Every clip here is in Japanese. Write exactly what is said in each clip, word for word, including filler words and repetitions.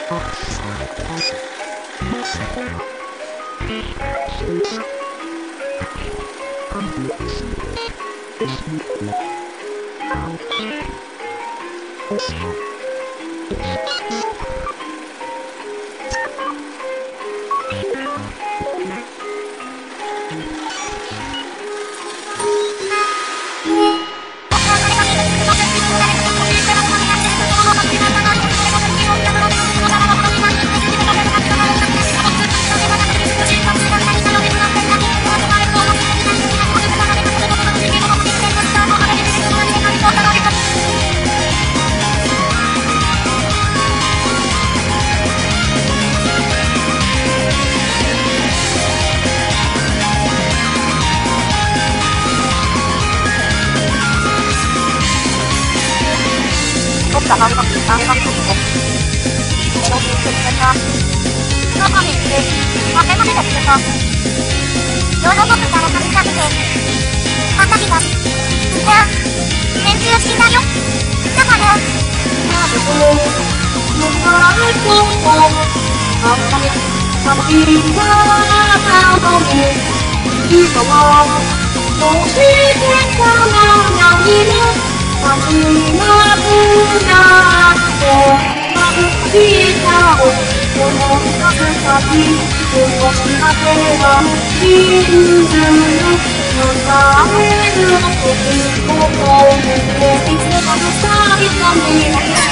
半額、半額と、そういう結果が、中にいて、負けまでだってさ、世の中から借りたくて、花火が、じゃあ、練習しなよ。だから、なるほど、なるほど、あんまり、寂しさがとに、今は、どうしてかなないの「まずまずなってまぶしたをこの風先少しだけは真珠の流れる時ここでいつまでさびたみ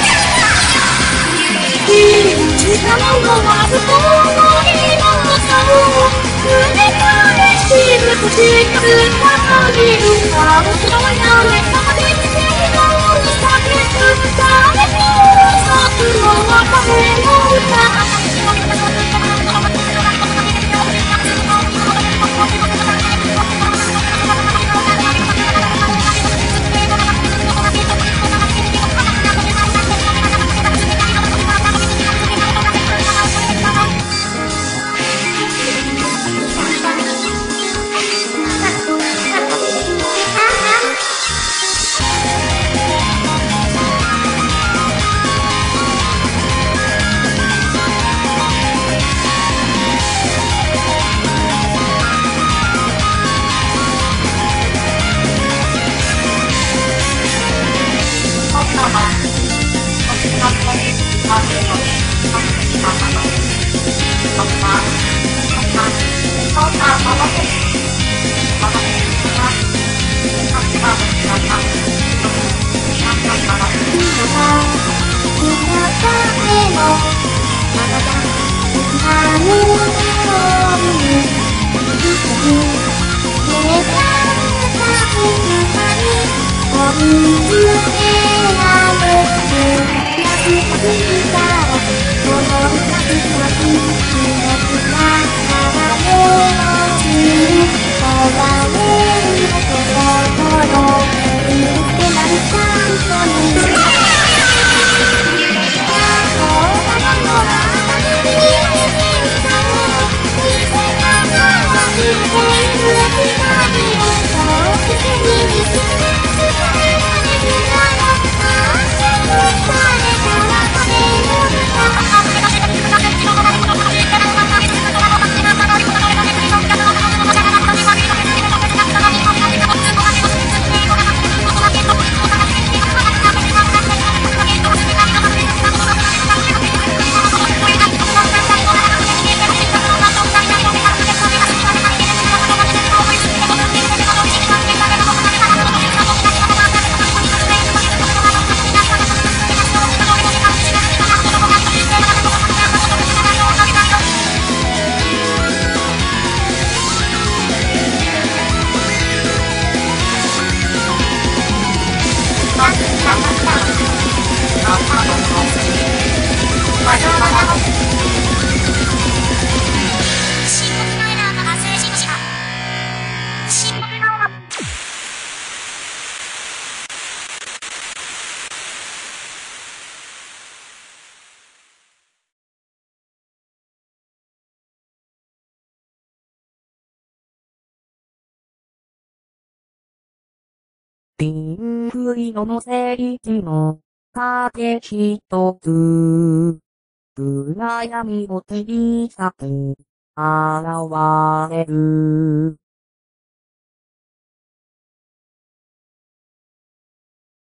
信じたものは不幸にのさを胸からしぶくしかずかとにるかもしろやめたまでピンク色の聖地の影一つ。 暗闇を切り裂け、現れる。